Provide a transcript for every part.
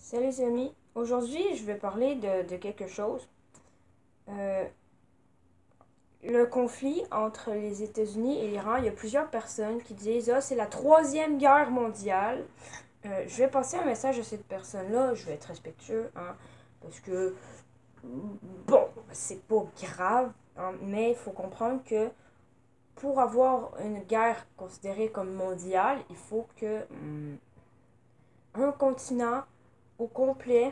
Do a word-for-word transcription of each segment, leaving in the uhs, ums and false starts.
Salut les amis, aujourd'hui je vais parler de, de quelque chose. Euh, le conflit entre les États-Unis et l'Iran, il y a plusieurs personnes qui disent ah, c'est la troisième guerre mondiale. Euh, je vais passer un message à cette personne-là, je vais être respectueux, hein, parce que, bon, c'est pas grave, hein, mais il faut comprendre que pour avoir une guerre considérée comme mondiale, il faut que hum, un continent au complet,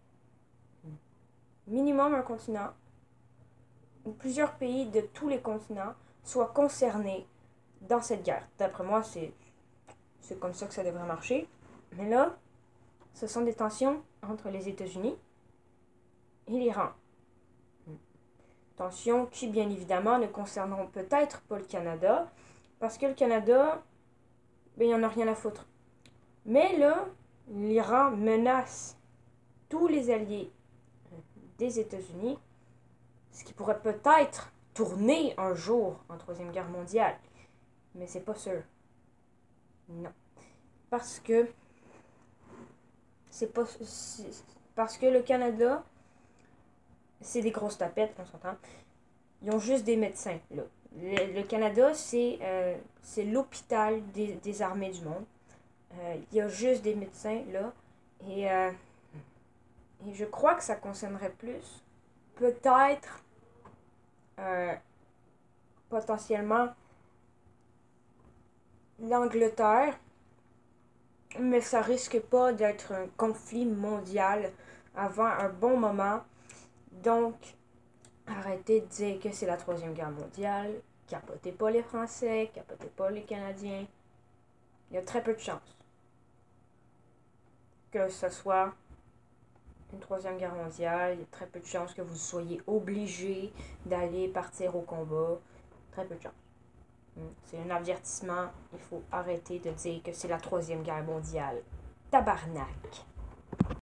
minimum un continent, ou plusieurs pays de tous les continents soient concernés dans cette guerre. D'après moi, c'est, c'est comme ça que ça devrait marcher. Mais là, ce sont des tensions entre les États-Unis et l'Iran. Tensions qui, bien évidemment, ne concerneront peut-être pas le Canada, parce que le Canada, ben, il n'y en a rien à foutre. Mais là, l'Iran menace tous les alliés des États-Unis, ce qui pourrait peut-être tourner un jour en Troisième Guerre mondiale. Mais c'est pas sûr. Non. Parce que c'est pas. c'est- Parce que le Canada, c'est des grosses tapettes, on s'entend. Ils ont juste des médecins, là. Le, le Canada, c'est euh, c'est l'hôpital des, des armées du monde. Euh, il y a juste des médecins, là. Et, euh, et je crois que ça concernerait plus, peut-être, euh, potentiellement, l'Angleterre, mais ça risque pas d'être un conflit mondial avant un bon moment. Donc, arrêtez de dire que c'est la Troisième Guerre mondiale. Capotez pas les Français, capotez pas les Canadiens. Il y a très peu de chances que ce soit une Troisième Guerre mondiale. Il y a très peu de chances que vous soyez obligés d'aller partir au combat. Très peu de chances. C'est un avertissement. Il faut arrêter de dire que c'est la Troisième Guerre mondiale. Tabarnak!